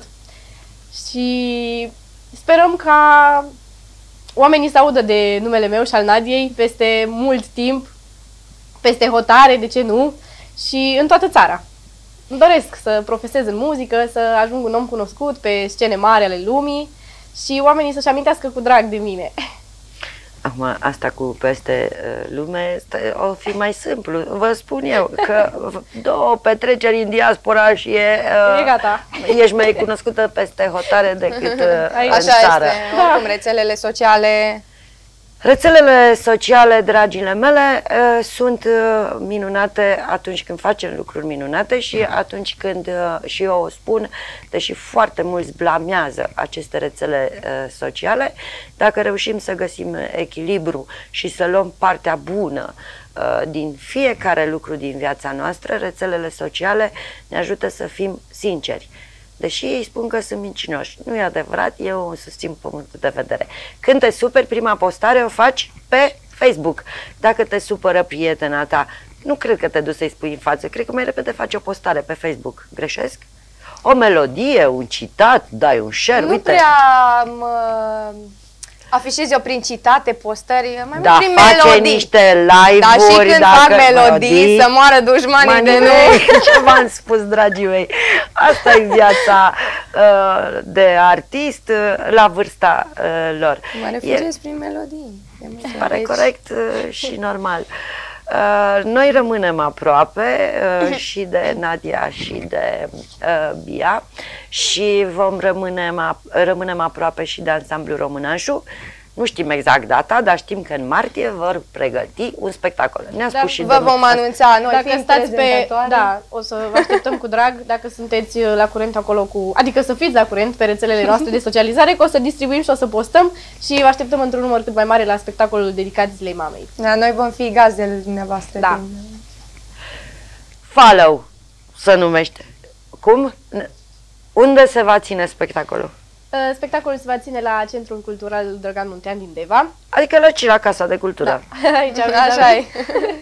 Și sperăm ca oamenii să audă de numele meu și al Nadiei peste mult timp, peste hotare, de ce nu, și în toată țara. Îmi doresc să profesez în muzică, să ajung un om cunoscut pe scene mari ale lumii și oamenii să-și amintească cu drag de mine. Acum, asta cu peste uh, lume o fi mai simplu. Vă spun eu că două petreceri în diaspora și e, uh, e gata. Ești mai cunoscută peste hotare decât uh, în Așa țară. este. Oricum, rețelele sociale... Rețelele sociale, dragile mele, uh, sunt uh, minunate atunci când facem lucruri minunate și atunci când, uh, și eu o spun, deși foarte mulți blamează aceste rețele uh, sociale, dacă reușim să găsim echilibru și să luăm partea bună din fiecare lucru din viața noastră, rețelele sociale ne ajută să fim sinceri. Deși ei spun că sunt mincinoși. Nu e adevărat, eu îmi susțin punctul de vedere. Când te superi, prima postare o faci pe Facebook. Dacă te supără prietena ta, nu cred că te duci să-i spui în față, cred că mai repede faci o postare pe Facebook. Greșesc? O melodie, un citat, dai un share, Nu uite. prea mă afișez eu prin citate, postări, mai Da, mult prin face melodii. niște live-uri. Da, și când dacă, fac melodii, să moară dușmanii de noi. Ce v-am spus, dragii mei? Asta e viața uh, de artist uh, la vârsta uh, lor. Mă refugiez prin melodii. Pare corect uh, și normal. Uh, noi rămânem aproape uh, și de Nadia și de uh, Bia și vom rămânem, rămânem aproape și de Ansamblul Românașu. Nu știm exact data, dar știm că în martie vor pregăti un spectacol. Ne-a spus Da, și Vă vom anunța, noi Dacă fiind stați pe... prezentatoare. Da, o să vă așteptăm cu drag dacă sunteți la curent acolo cu... Adică să fiți la curent pe rețelele noastre de socializare, că o să distribuim și o să postăm și vă așteptăm într-un număr cât mai mare la spectacolul dedicat Zilei Mamei. Da, noi vom fi gazdele dumneavoastră. Da. Din... Follow se numește. Cum? Unde se va ține spectacolul? Spectacolul se va ține la Centrul Cultural Drăgan Muntean din Deva. Adică la ce? La Casa de Cultură. Da. Aici avem Așa e.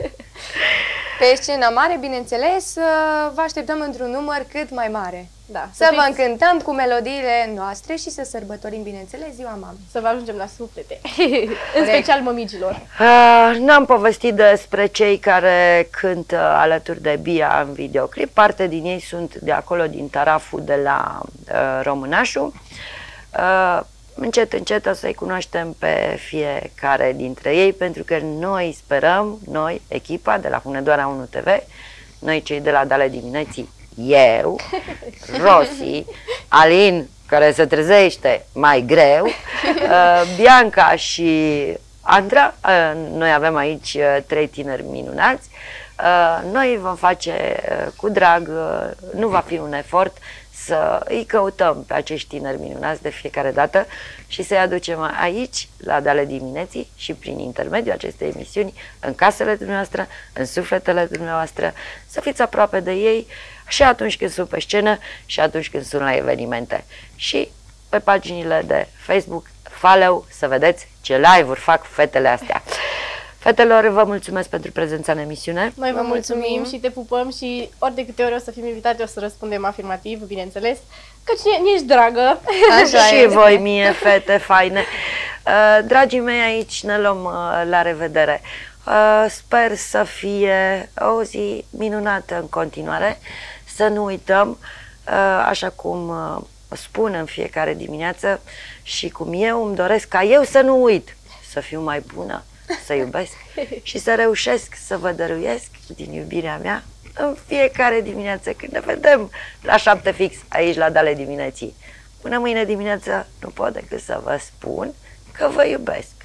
Pe scena mare, bineînțeles, vă așteptăm într-un număr cât mai mare. Da, Să să vă fiți- încântăm cu melodiile noastre și să sărbătorim, bineînțeles, Ziua Mamei. Să vă ajungem la suflete. În special mămicilor. Uh, N-am povestit despre cei care cântă alături de Bia în videoclip. Parte din ei sunt de acolo, din taraful de la uh, Românașu. Uh, încet, încet o să-i cunoaștem pe fiecare dintre ei, pentru că noi sperăm, noi, echipa de la Hunedoara unu T V, noi cei de la Dale Dimineții, eu, Rosi, Alin, care se trezește mai greu, uh, Bianca și Andra, uh, noi avem aici uh, trei tineri minunați, uh, noi vom face uh, cu drag, uh, nu va fi un efort să îi căutăm pe acești tineri minunați de fiecare dată și să-i aducem aici, la Dale Dimineții și prin intermediul acestei emisiuni, în casele dumneavoastră, în sufletele dumneavoastră, să fiți aproape de ei și atunci când sunt pe scenă și atunci când sunt la evenimente. Și pe paginile de Facebook, follow, să vedeți ce live-uri fac fetele astea. Fetelor, vă mulțumesc pentru prezența în emisiune. Noi vă, Vă mulțumim, mulțumim și te pupăm și ori de câte ori o să fim invitate o să răspundem afirmativ, bineînțeles, căci ne ești dragă. Așa și e. voi mie, fete faine. Uh, dragii mei, aici ne luăm uh, la revedere. Uh, sper să fie o zi minunată în continuare, să nu uităm, uh, așa cum uh, spun în fiecare dimineață și cum eu îmi doresc ca eu să nu uit, să fiu mai bună, să iubesc și să reușesc să vă dăruiesc din iubirea mea în fiecare dimineață când ne vedem la șapte fix aici la Dale Dimineții. Până mâine dimineață nu pot decât să vă spun că vă iubesc.